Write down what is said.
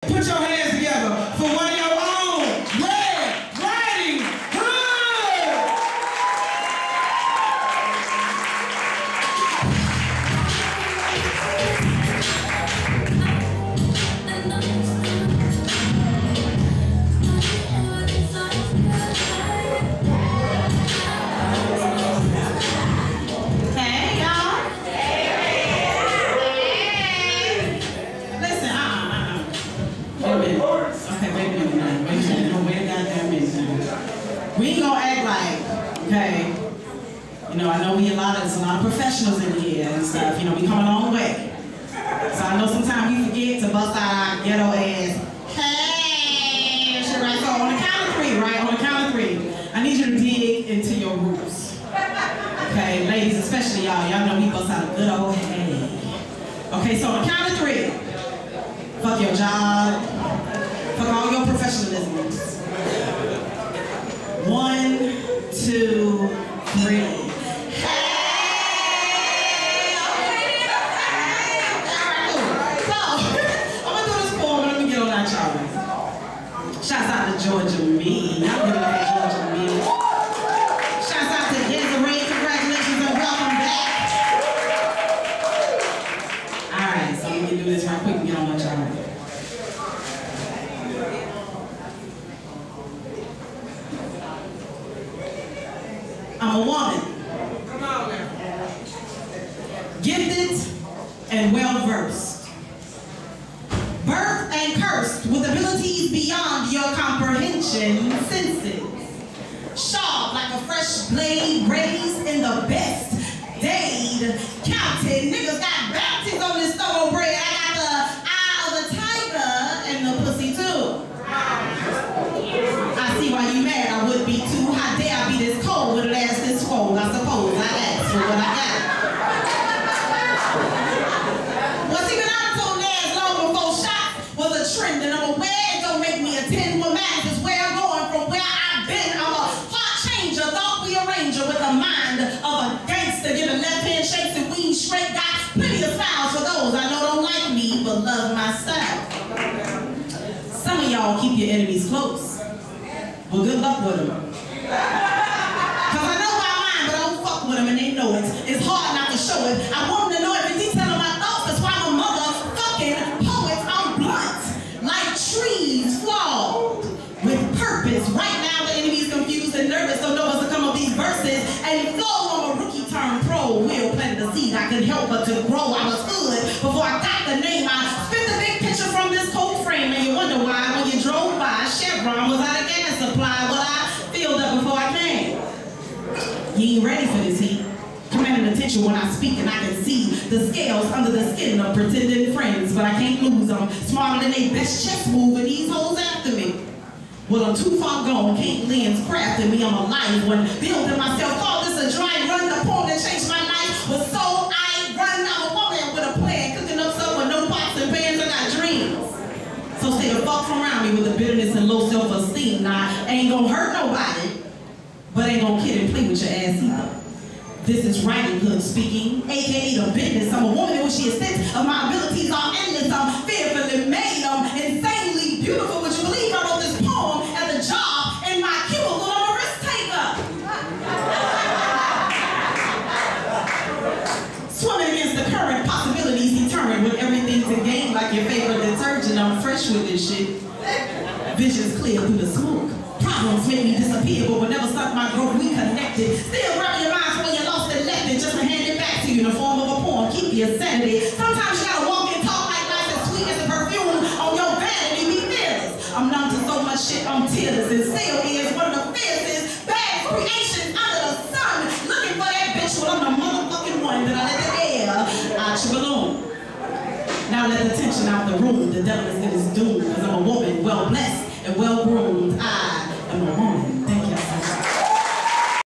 Put your hands together for one of your own Red Riding Hood! Hey, y'all. Listen, we ain't gonna act like, okay, you know, I know there's a lot of professionals in here and stuff, you know, we come a long way. So I know sometimes we forget to bust out our ghetto ass, hey, shit, right? So on the count of three, right? On the count of three, I need you to dig into your roots. Okay, ladies, especially y'all know we bust out a good old hey. Okay, so on the count of three, fuck your job, fuck all your professionalism. 1, 2, 3. Hey! Okay. So, I'm gonna do this poem and let me get on that y'all. Shouts out to Georgia Me. Y'all give that Georgia Me. Shouts out to Desiree. Congratulations and welcome back. Alright, so we can do this right quick and get on that y'all. I'm a woman. Come on now. Gifted and well-versed. Birthed and cursed with abilities beyond your comprehension senses. Sharp like a fresh blade raised in the best days. Counted niggas got bounties on this thoroughbred. I got the eye of the tiger and the pussy too. I see why you mad, I would be too. How dare I be this cold with a ass this cold? I suppose I asked for what I got. Well, see, when I told Naz long before shots was a trend, and I'm aware it don't make me attend what matters is where I'm going from where I've been. I'm a heart changer, thought rearranger with the mind of a gangster. Get a left hand shakes and weave straight. Got plenty of styles for those I know don't like me but love my style. Some of y'all keep your enemies close. Well, good luck with them. Cause I know my mind, but I don't fuck with them and they know it. It's hard not to show it. I want them to know every detail of my thoughts. That's why I'm a motherfucking poet. I'm blunt, like trees flawed with purpose. Right now the enemy's confused and nervous, don't know what's to come of these verses. And flow, I'm a rookie turned pro. Will planted the seed I couldn't help but to grow. I was good before I got the name. I spit the big picture from this cold frame, and you wonder why when you drove by Chevron was out of gas supply. Well, I filled up before I came. You ain't ready for this heat. Commanding attention when I speak, and I can see the scales under the skin of pretending friends, but I can't lose them. Smarter than they best chess move, and these hoes after me. Well, I'm too far gone. Kate Lynn's crafting me. I'm alive when building myself. Call this a dry run. The poem that changed my life was so I run. I'm a woman with a plan, cooking up stuff with no pots and pans. I got dreams. So stay the fuck from around me with the bitterness and low self-esteem. Now, I ain't gonna hurt nobody, but ain't gonna kid and play with your ass either. This is Riding Hood speaking, aka the business. I'm a woman in which she assists of my abilities are endless. I'm fearfully made, I'm insanely beautiful. Would you believe I wrote this poem at the job in my cubicle? I'm a risk taker. Swimming against the current, possibilities determined with everything to gain like your favorite detergent. I'm fresh with this shit. Visions clear through the smoke. Problems make me disappear, but will never stop my growth. We connected. Still grabbing your minds when you lost and left it. Just to hand it back to you in the form of a poem. Keep your sanity. Sometimes you gotta walk and talk like life as sweet as the perfume on your vanity. Be fearless. I'm numb to so much shit, I'm tearless. And still is one of the fiercest bad creations under the sun. Looking for that bitch, well, I'm the motherfucking one that I let the air out your balloon. Now let the tension out the room. The devil is in his doom. Cause I'm a woman, well blessed and well groomed. I am a woman.